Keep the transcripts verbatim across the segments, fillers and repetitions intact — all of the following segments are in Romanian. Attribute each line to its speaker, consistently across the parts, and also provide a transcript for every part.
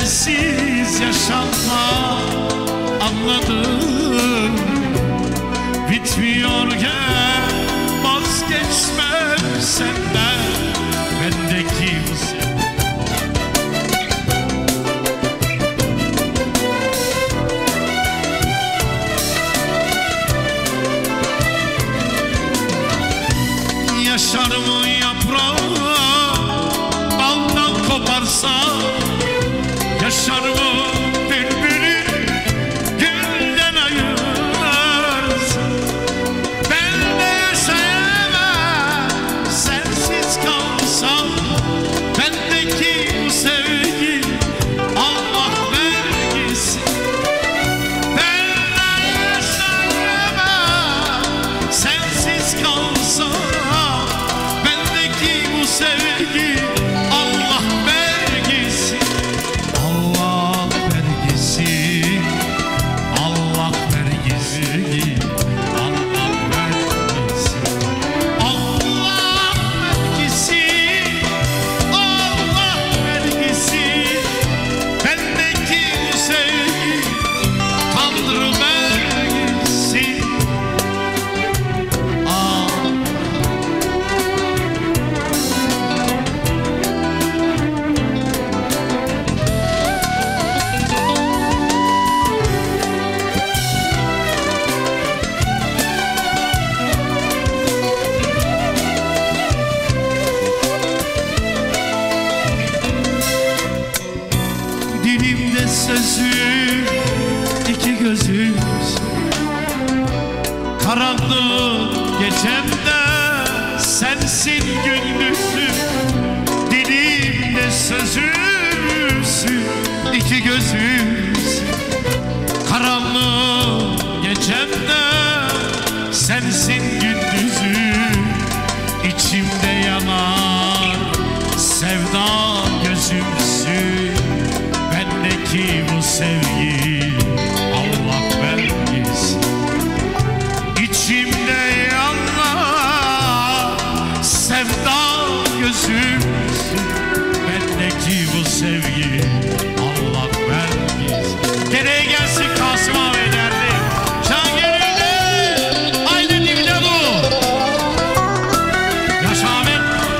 Speaker 1: sensiz yaşanma anladım. Bitmiyorken vazgeçmem senden, bendeki bu yaşar mı yaprağı daldan koparsa, yaşar mı bülbülü gülden ayırsa, ben de yaşayamam sensiz kalsam, bendeki bu sevgi Allah vergisi. Ben de yaşayamam sensiz kalsam, sevgi Allah vergisi, Allah vergisi, Allah vergisi, Allah vergisi, Allah vergisi, Allah vergisi, bendeki bu sevgi Tanrı vergisi. Dilimde sözüm, iki gözümüz, karanlık gecemde sensin gündüzüm. Dilimde sözümüz, iki gözümüz, karanlık gecemde sensin gündüzüm. İçimde yanar sevda gözümsün, bendeki bu sevgi Allah vergisi. İçimde yanar sevda gözümsün, bendeki bu sevgi Allah vergisi. Nereye gelsin Kasım abi derdi, can gönülde aynı dibine bu. Yaşa Ahmet.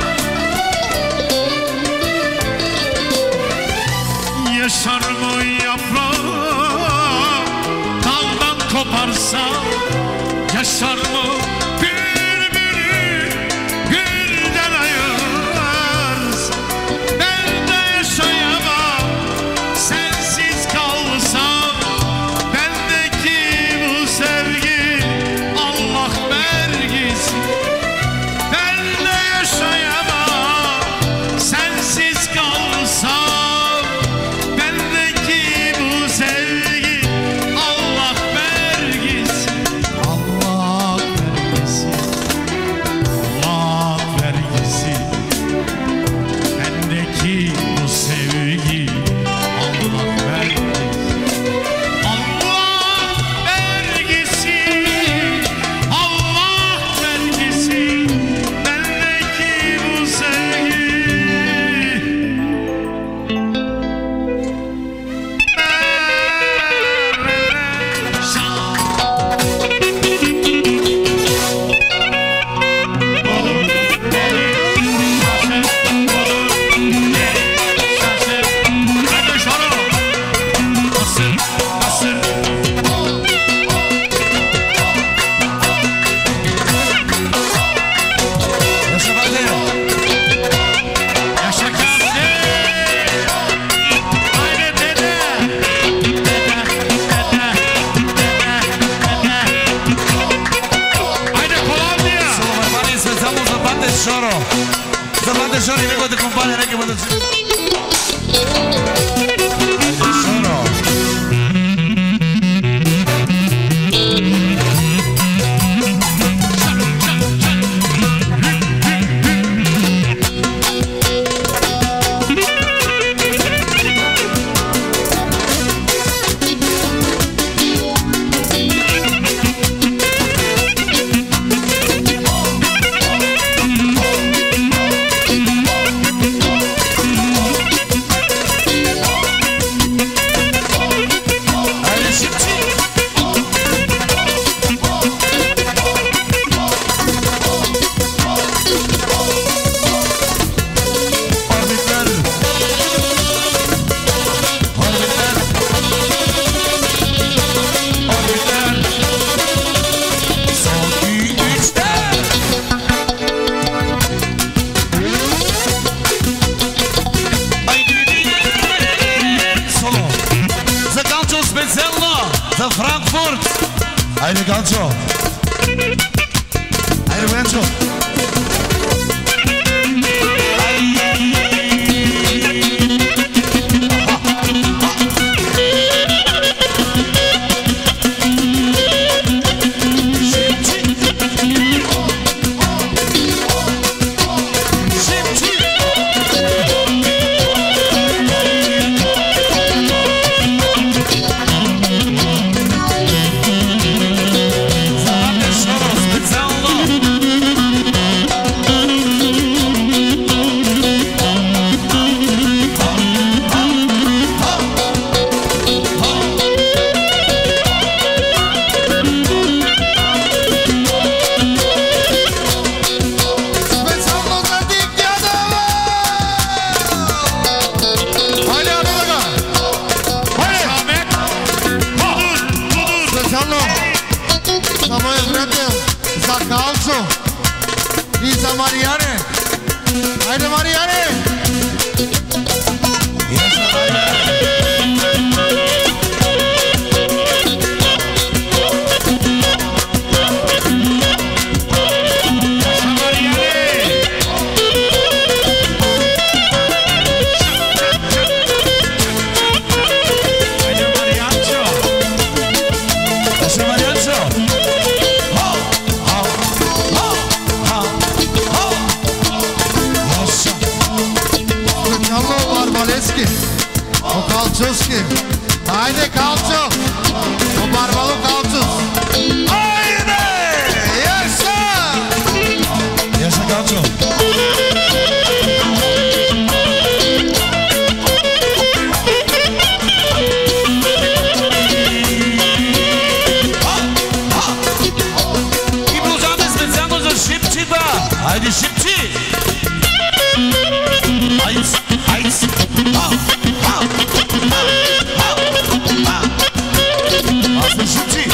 Speaker 1: Yaşar mı yaprağı daldan koparsa, yaşar mı bülbülü gülden ayırsa, ben de yaşayamam sensiz kalsam, bendeki bu sevgi Allah vergisi. Ben de yaşayamam sensiz kalsam, bendeki bu sevgi Allah vergisi. Allah vergisi, Allah vergisi, bendeki bu sevgi Allah vergisi. Allah vergisi, Allah vergisi, bendeki bu sevgi.
Speaker 2: Zapate Shoro y vengo de compadre que me За Франкфурт! Хайде, Галчо! Хайде, Боянчо!
Speaker 3: Haydi Kalço! O barbalı Kalço! Haydi! Yaşa!
Speaker 2: Yaşa Kalço! И продължаваме специално за Шипчита! Хайде Шипчи! Айц! Айц! Ау! Ау! Ау! Ау! Аз сме Шипчи!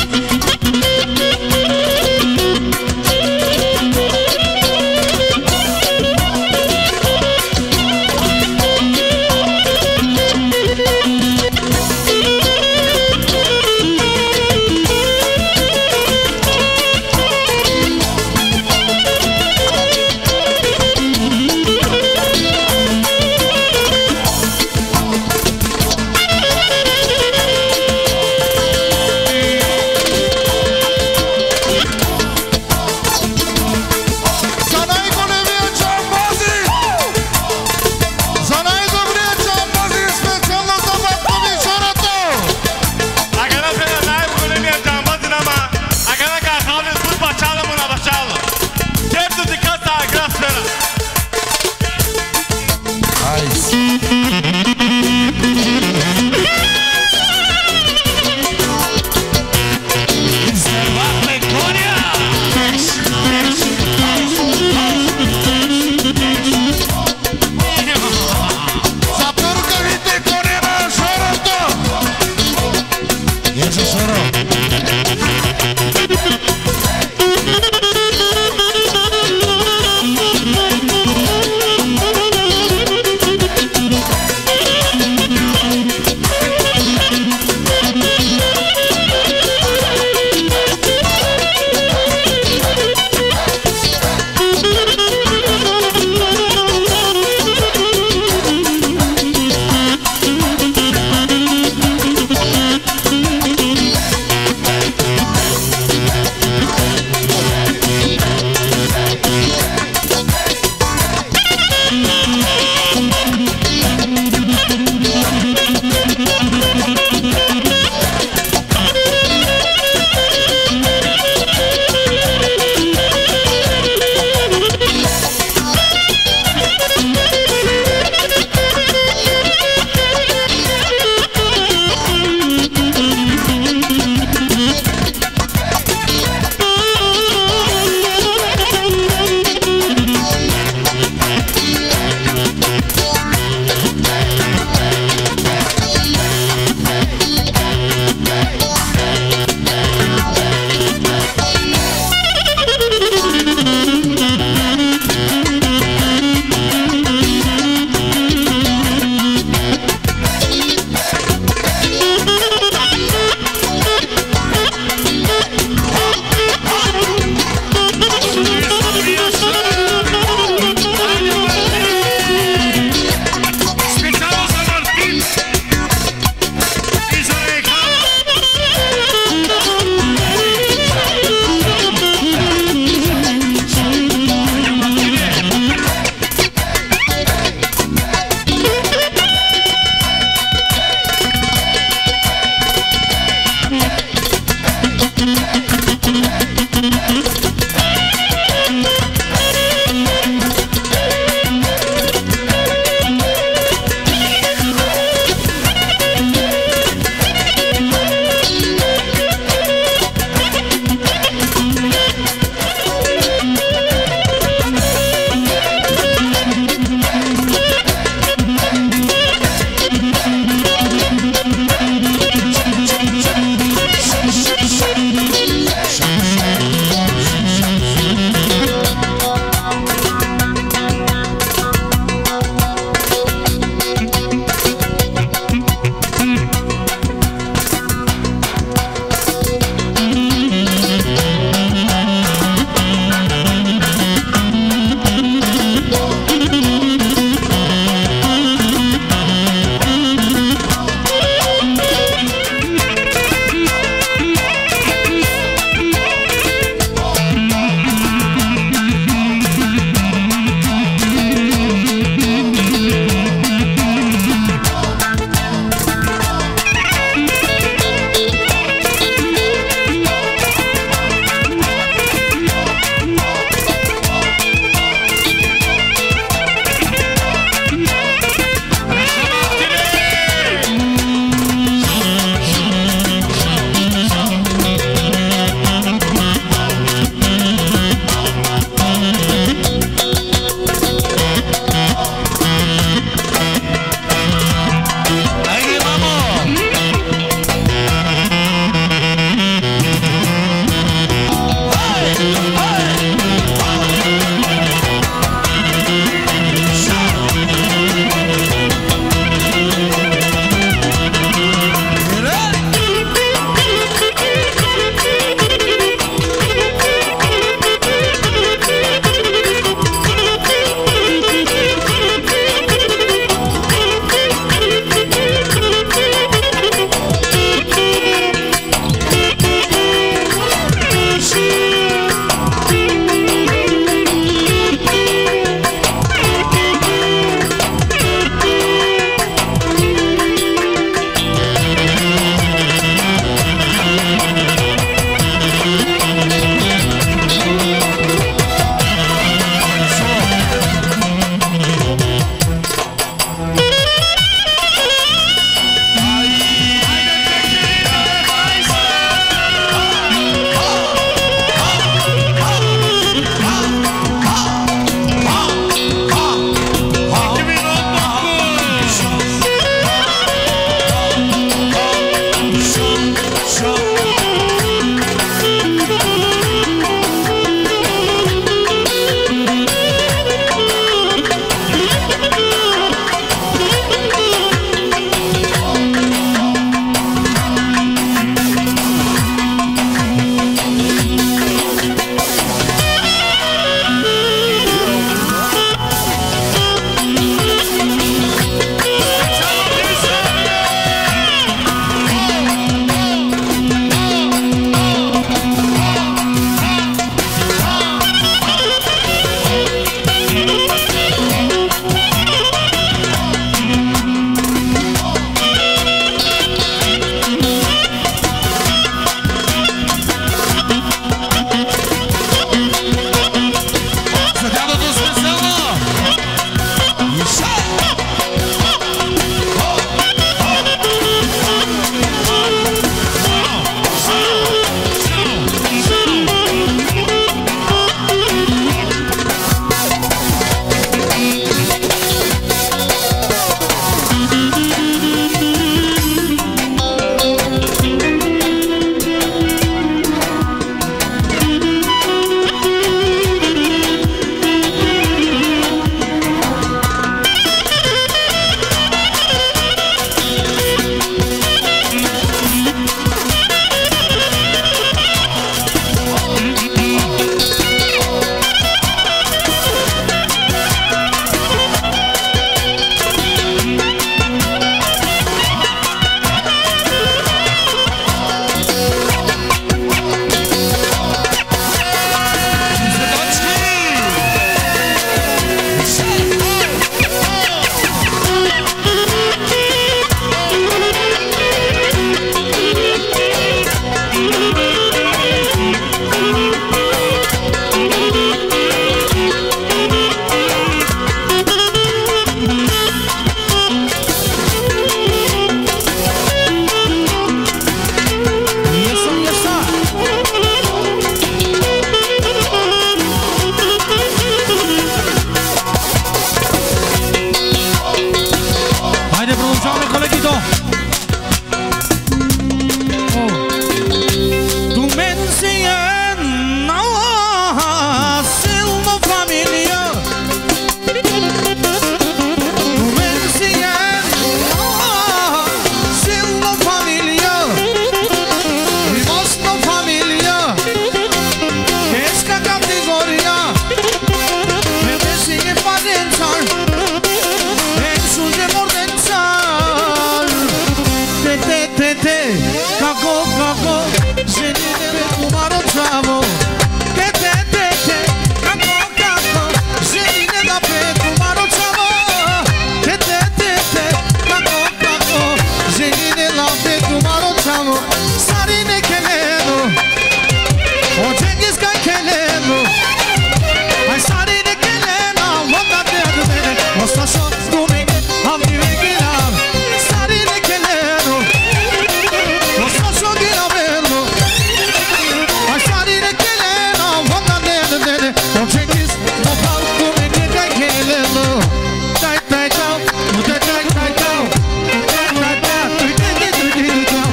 Speaker 4: te te te te kako kako ženine kumaro čavo te te te te kako kako ženine da pe kumaro čavo te te te te kako kako ženine da pe kumaro čavo sarine keleno o Cengiz Kan keleno ay sarine keleno vada de de osta shot dumenge avni vegilam sarine keleno osta shot dinavelo ay sarine keleno vada de de o Cengiz no pal dumenge Kan keleno tai tai tau tai tai tai tau tai tai tau tai tai tai tau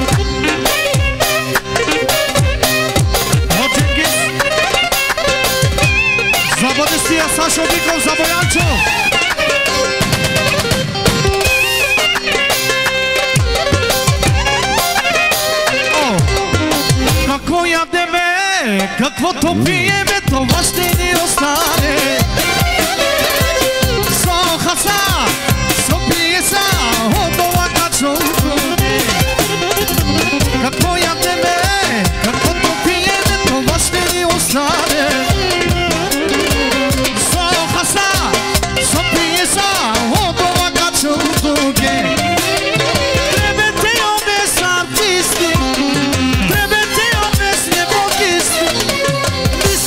Speaker 4: o Cengiz Zabodistia Sasho Bikov Zabojančo Kako jademe, каквото пиеме, това ще ни остане. Со хаса, со пиеса, от това качото не. Какво ядеме, каквото пиеме, това ще ни остане. Со хаса, со пиеса, от това качото не. Требете обез артисти, требете обез небокисти.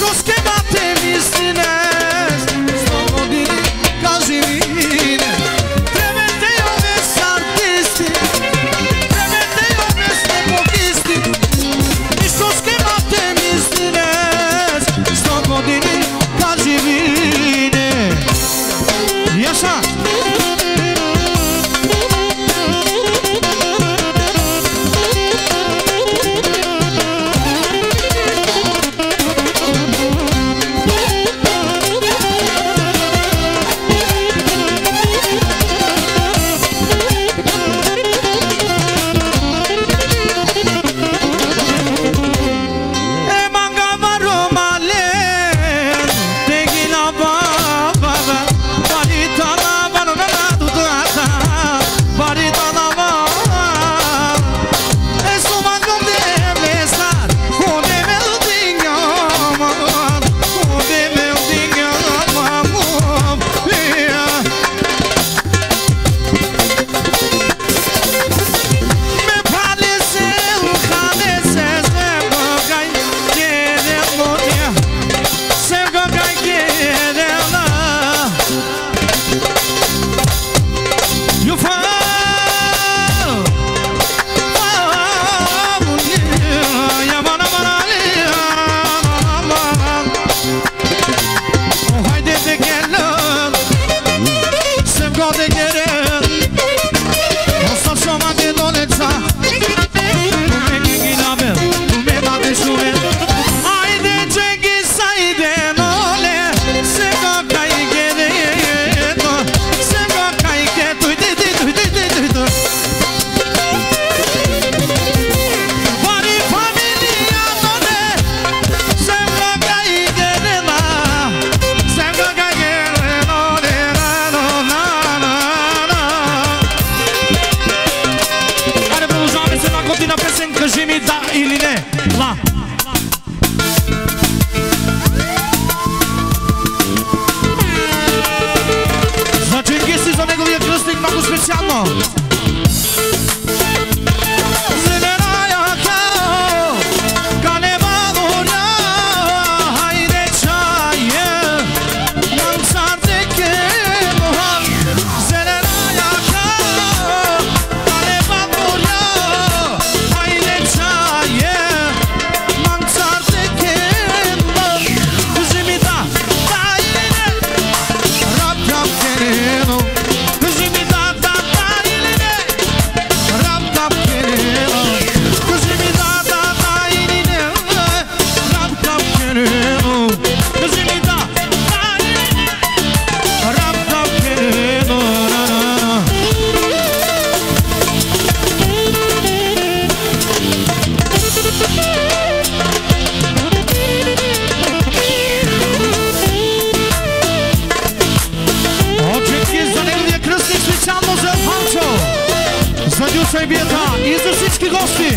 Speaker 4: за всички гости.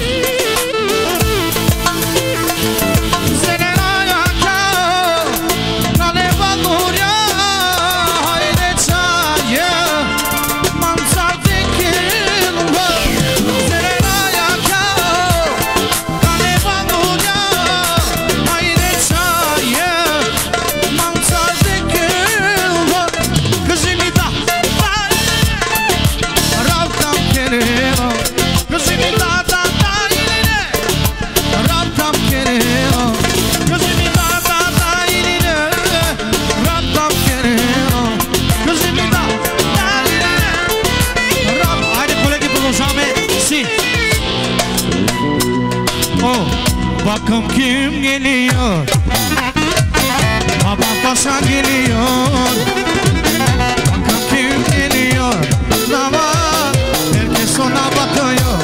Speaker 4: Bakın kim geliyor, baba paşa geliyor. Bakın kim geliyor, baba herkes ona bakıyor.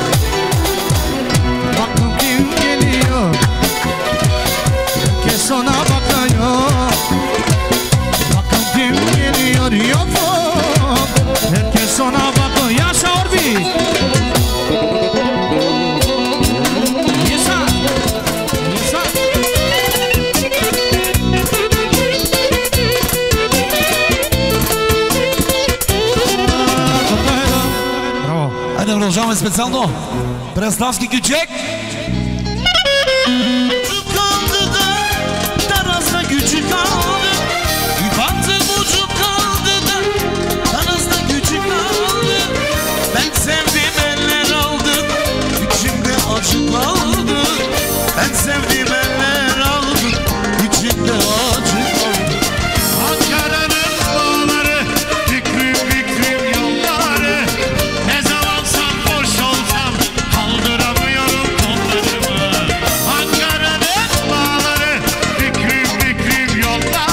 Speaker 4: Bakın kim geliyor, herkes ona bakıyor. Bakın kim geliyor, yok herkes ona bakıyor. Yaşa Orbi.
Speaker 2: Продължаваме специално Преславски Кючек. Küçük kaldı da Taraz'da küçük kaldı. İfantı buçuk kaldı da Taraz'da küçük kaldı. Ben sevdiğim eller aldım, içimde acı kaldı. Ben sevdiğim eller aldım, içimde acı kaldı.
Speaker 1: Ankara'nın bağları, fikrim fikrim yolları. Ne zaman sarhoş olsam kaldıramıyorum kollarımı. Ankara'nın bağları, fikrim fikrim yolları.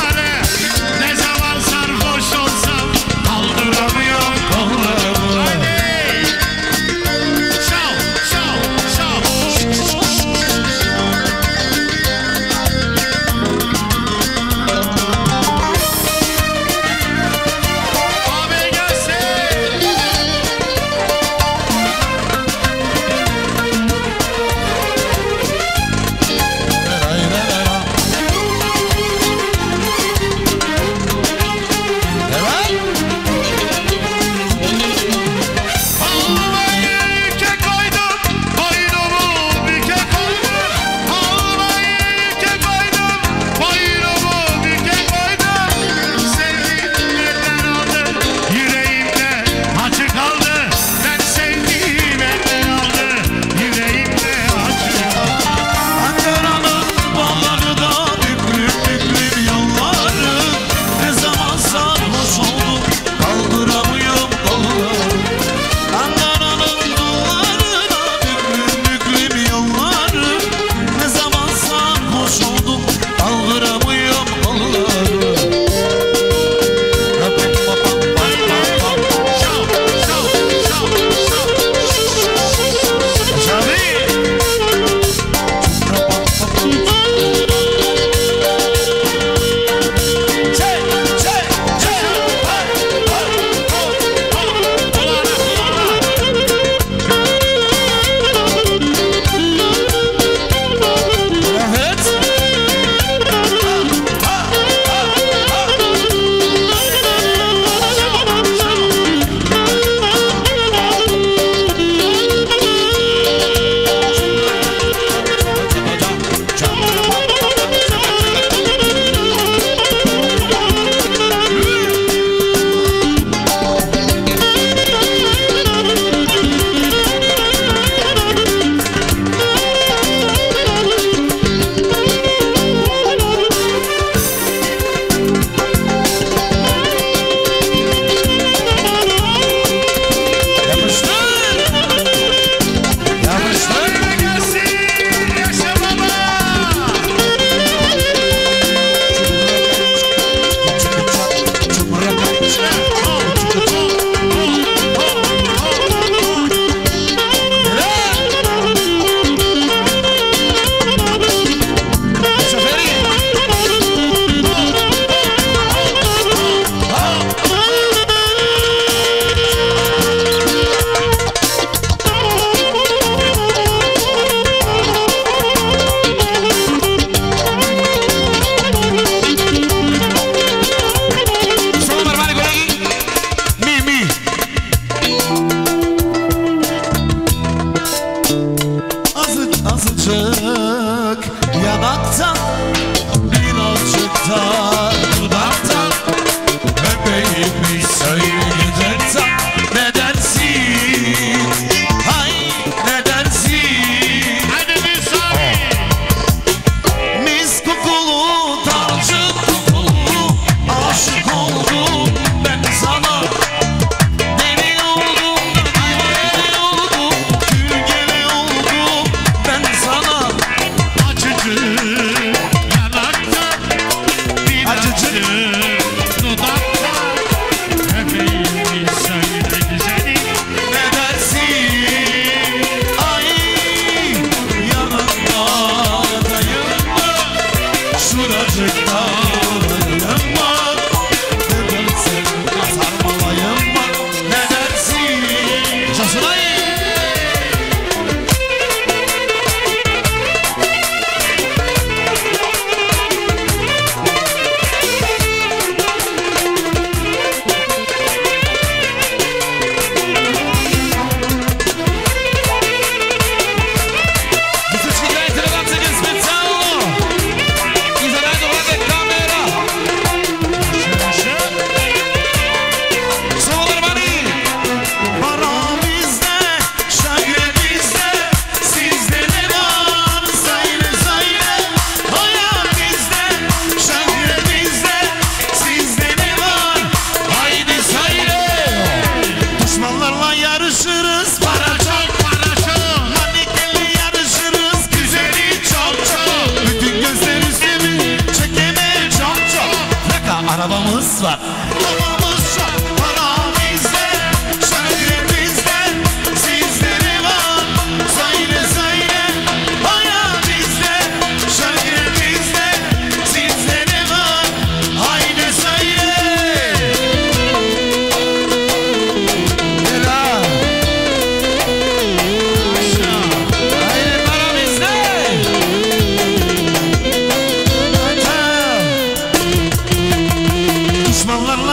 Speaker 2: var.
Speaker 1: Babamız çok para bizde, şöyle bizde, sizleri var. Söyle söyle, para bizde, şöyle bizde, sizleri var. Haydi söyle.
Speaker 2: Ela. Haydi para bizde. Düşmanlarla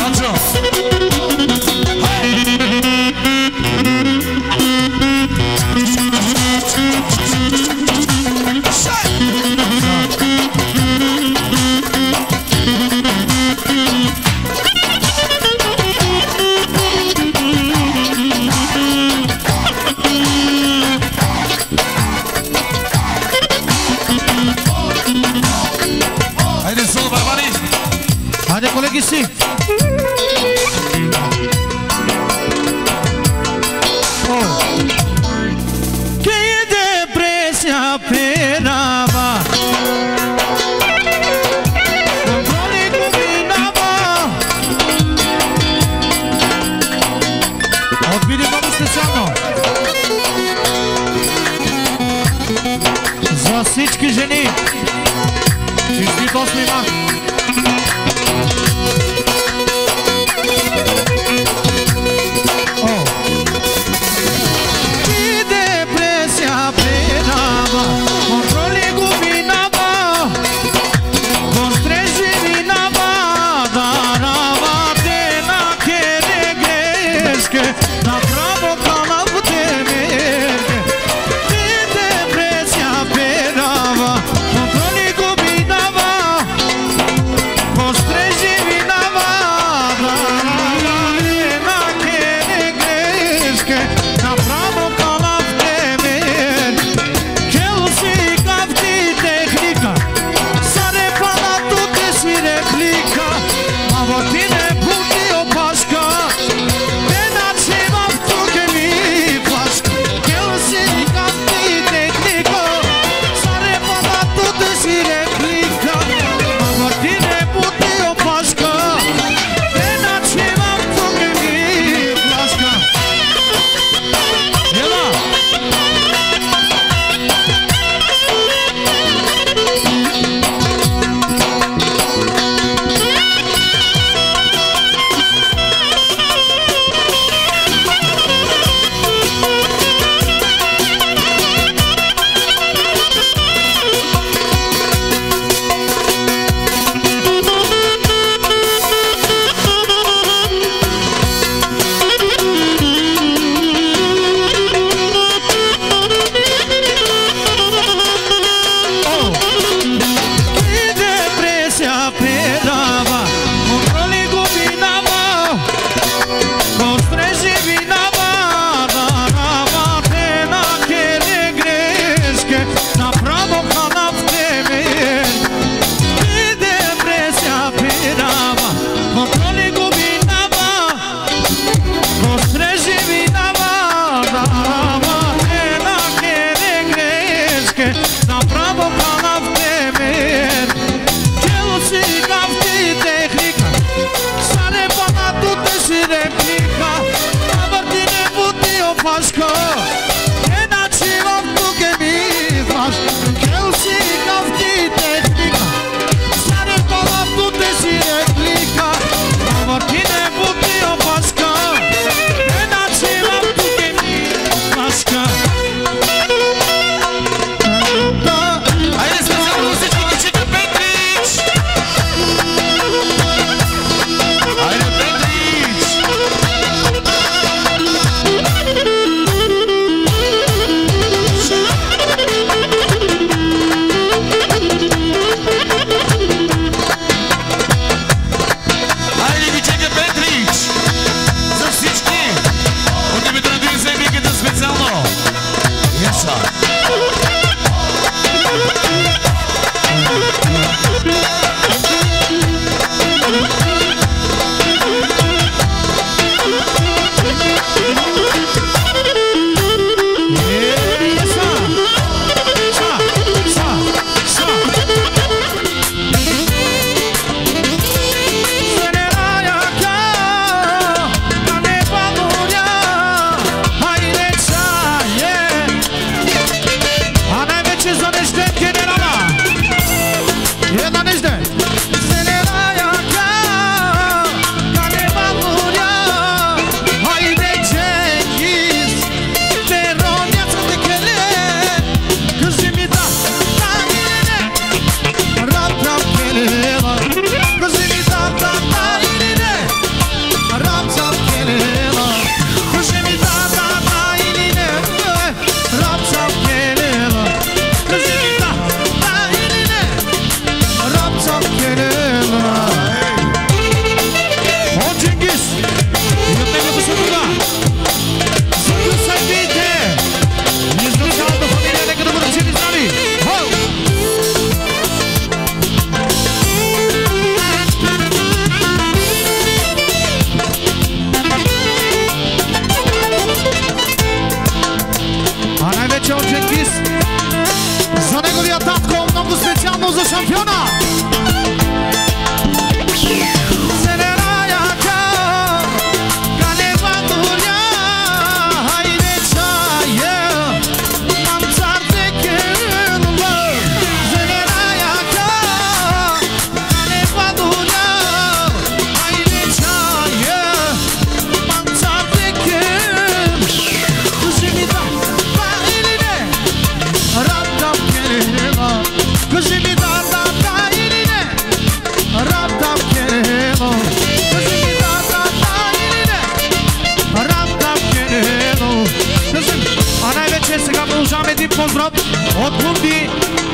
Speaker 2: Dacio. Haide solo, barbari.
Speaker 4: Haide, colegii si. Che e depresia penava, controlli combinava. Odbili nowy steciano. Za всички жени. Честит осми март.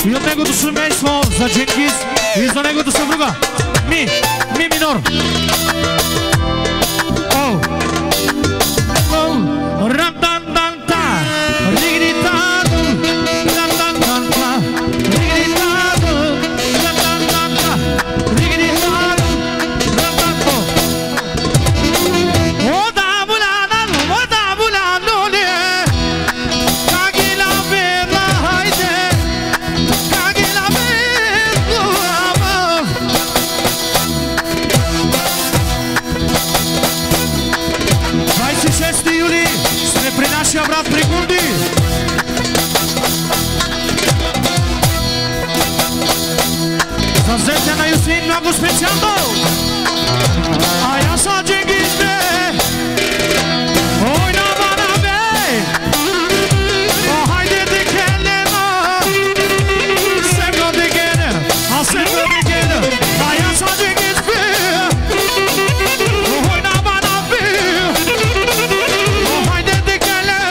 Speaker 4: И от неговото семейство за Дженгиз и за неговото съпруга. Ми, ми минор. О, о, рам-дан-дан-та, ригни-та-ду, рам-дан-дан-та, ригни-та-ду, рам-дан-дан-та, ригни-та-ду, рам-дан-дан-та. О, да, буляна, о, да, буляна, ли, кагила бела, хайде, кагила бела, двадесет и шести юли сме при нашия брат Пригунди. За зетя на Юсин много специално. А я са Дженгиз бе. Ой, на бана бе. О, хайде де келена. Сега де келена. А сега де келена. А я са Дженгиз бе. Ой, на бана бе. О, хайде де келена.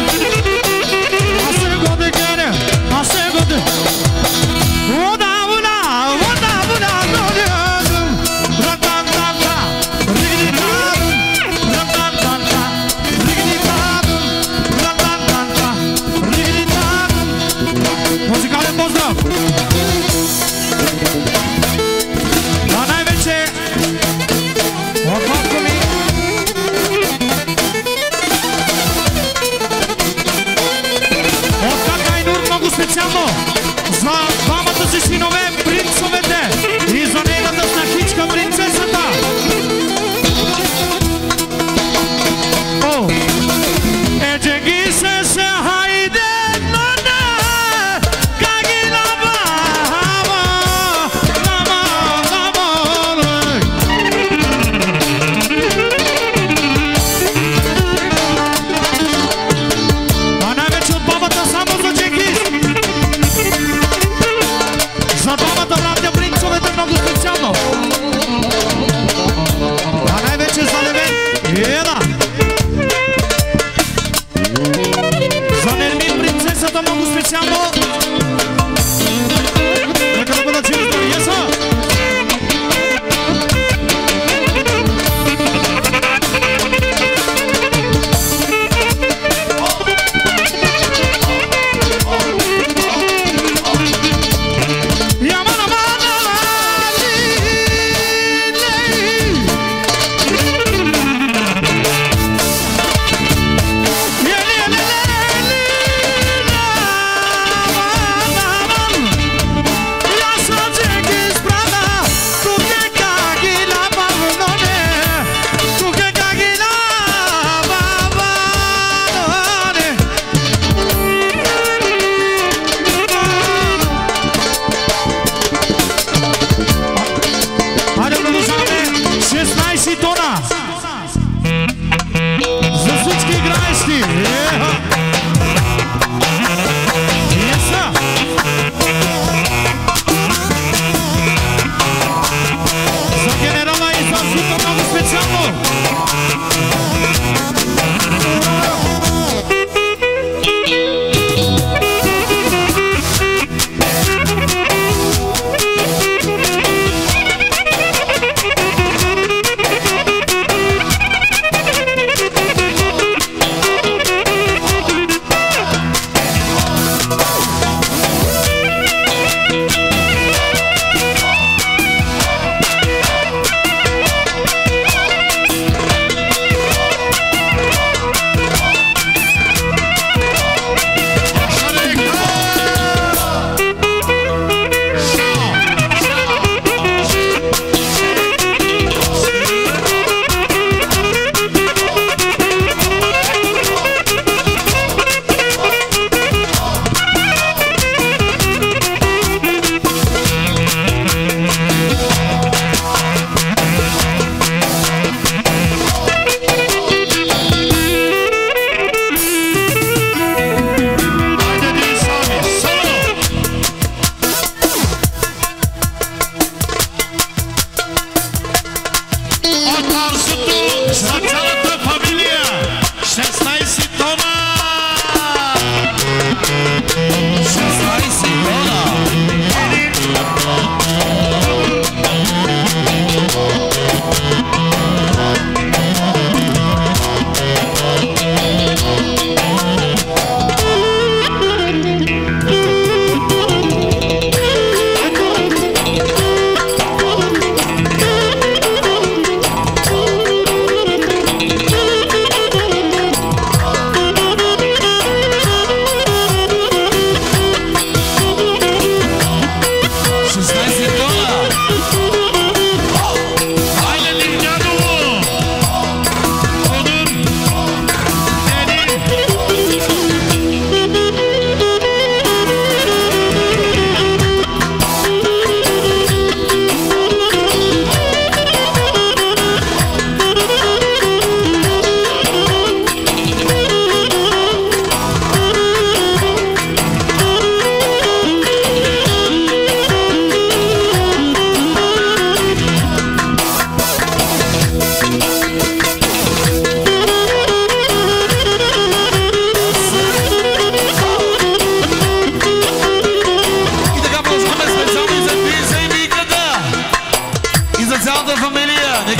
Speaker 4: А сега де келена. А сега де. О, да, була, о, да, була, но не адum. Ра-та-та-та, ригни-та-дум, ра-та-та-та, ригни-та-дум, ра-та-та-та, ригни-та-дум. Музикален поздрав! А най-вече от батко ми от кака и Нур много специално за двамата си синове, принцовете и за нейната снахичка, принцесата. О, е Дженгиз се се хайде, но не, каги лава, лава, лава, лай. А най-вече от бабата само за Дженгиз. За двамата братя принцовете много специално. А най-вече за Левен. Еда! За Нермин принцесата много специално. Нека да бъдат живи здрави. Еса! Ямана мана лали, лей. Ели, ели, лели, ла-ла-ла. Я са Дженгиз брада, туке каги лава, но не, туке каги лава, не. Хайде продължаваме шестнадесет тона за всички играещи. Еха! Еса! За генерала и за Зука много специално.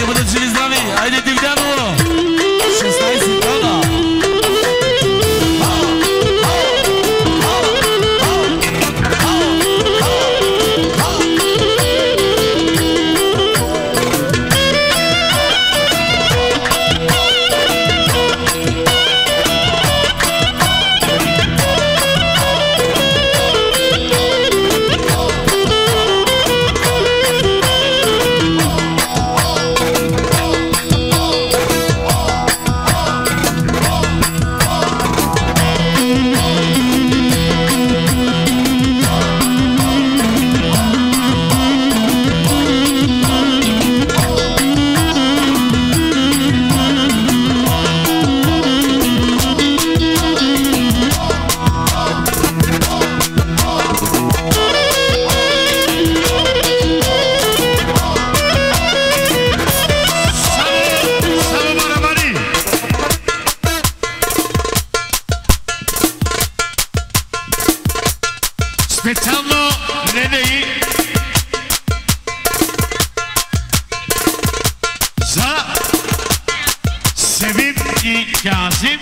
Speaker 2: Айде бъдат живи здрави! Айде Дивдяново! шестнайсет тона!
Speaker 3: Специално Ненеи за Севим и Кязим.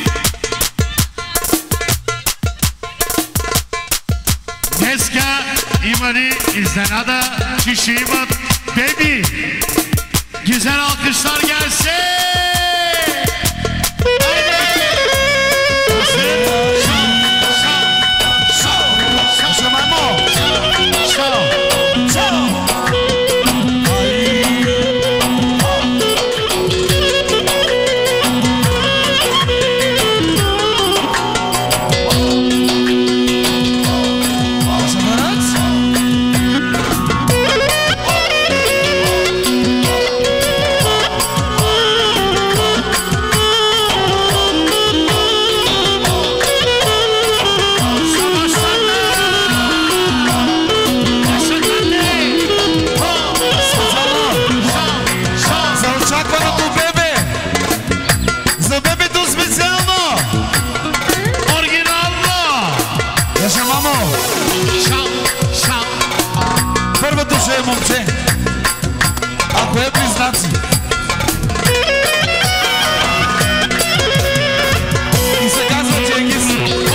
Speaker 3: Днеска има ли изненада, че ще имат беби? Güzel alkışlar gelsin.
Speaker 2: Момче, ако е близнаци и се казва Ченгиз.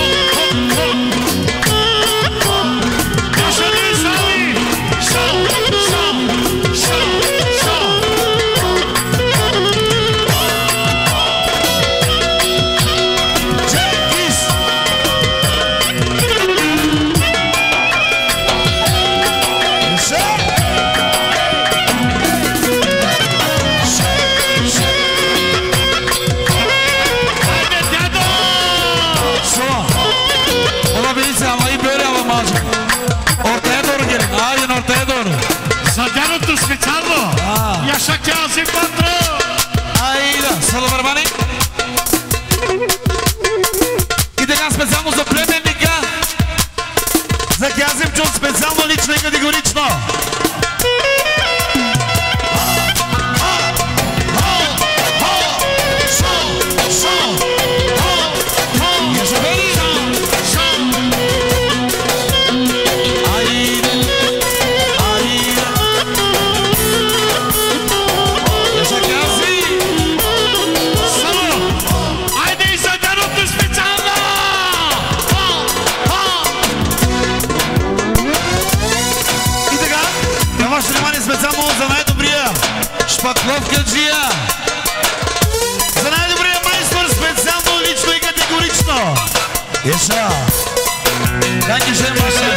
Speaker 3: Специално! Яша Кязим Патро!
Speaker 2: Айда, Салабарбани! И така специално за племенника, за Кязим Чун, специално лично и категорично! Специално за най-добрия шпакловкаджия, за най-добрия майстор, специално лично и категорично. Еша! Danke schön, Mascha.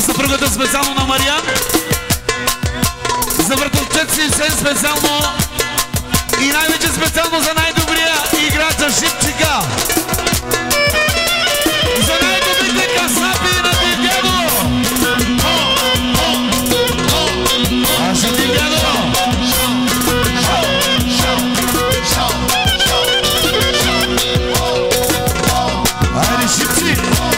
Speaker 2: За съпругата специално на Мариан. За вратовчет си Сен специално. И най-вече специално за най-добрия играч за Шипчика. За най-добрите касапи на Дидядо. А ще Дидядо. Айде Шипчик.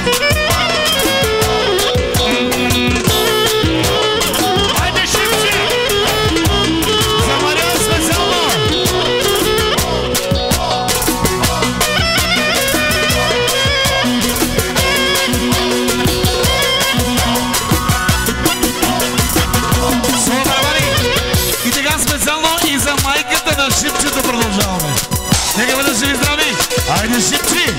Speaker 2: На Шипчето продължаваме. Нека бъдат живи здрави. Айде Шипчи!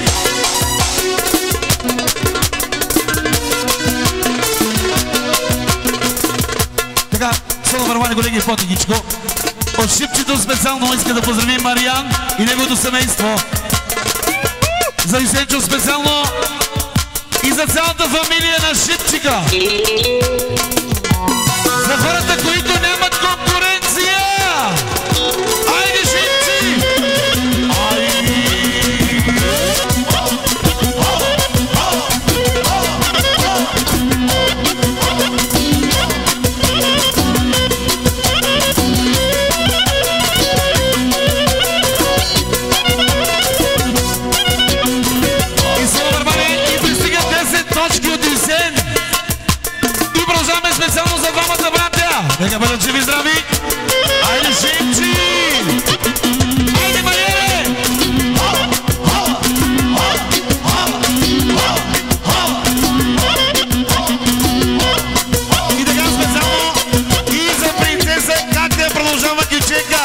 Speaker 2: Така, само вървани колеги по-тихичко. От Шипчето специално иска да поздрави Мариан и неговото семейство. За Исенчо специално и за цялата фамилия на Шипчика. За хората, които нямат конкуренция. Айде Шипчи! И само върване и пристигат десет точки от Исен. И продължаваме специално за двамата братя. Нека бъдат живи здрави. Айде Шипчи! Айде Мариане! И така специално и за принцеса Катя продължава Кючека.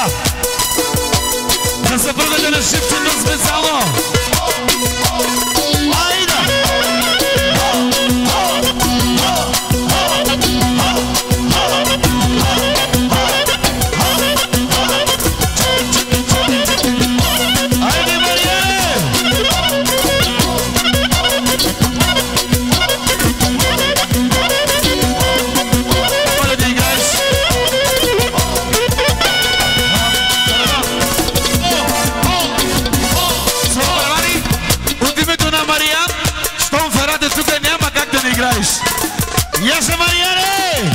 Speaker 2: За съпругата на Шипчето специално. Яша Мариане!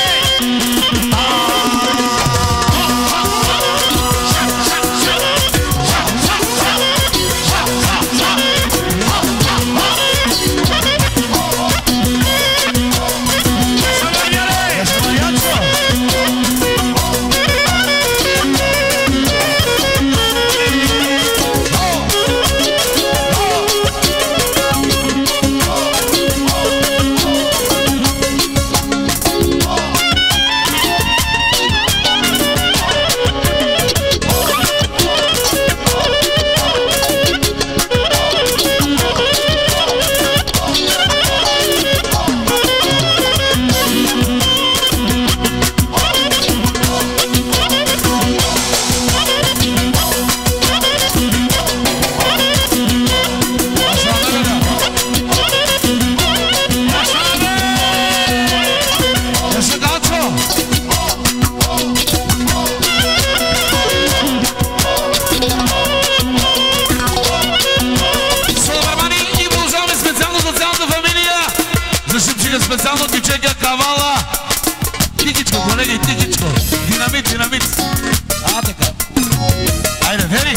Speaker 2: Специално Кючека Кавала. Тихичко, колеги, тихичко. Динамит, динамит. А, така. Айде, вери.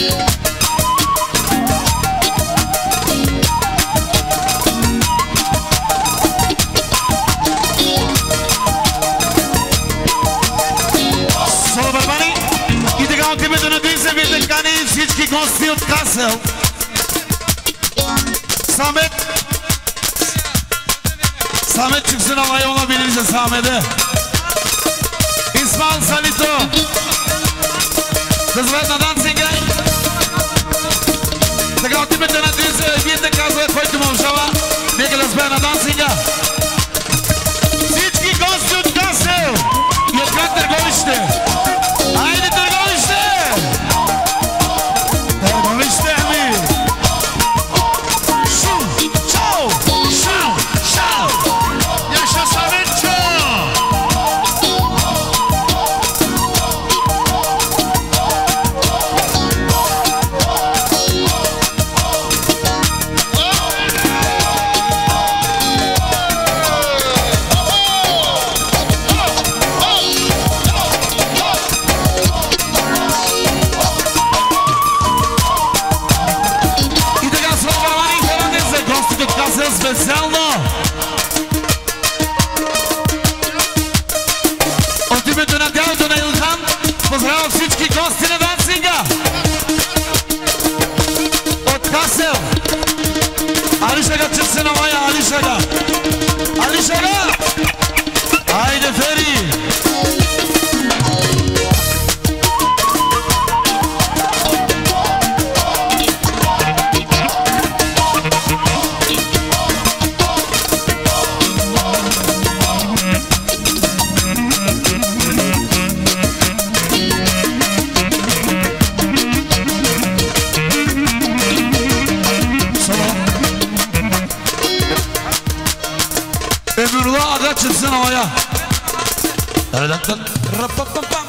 Speaker 2: Соло барбани. И така от името на Дин се ви кани всички гости от Касел. Самет. Sametçik sınavayı olabilirse Samet'e. İsmail Salito. Kızlar nadan singay. Така от името на Дин се вие казва, който му обжава. Нека да спее на дансинга. Всички гости от Касел и от град Търговище. Айде Търговище! Търговище ми! Шу! Чао! Шу! Шао! Яша! специално от името на дядото на Илхан поздравя всички гости на дансинга от Хасел. Алишага чест на моя, Алишага! Алишага! Айде, Фери! Ömürlü aga çıksın havaya.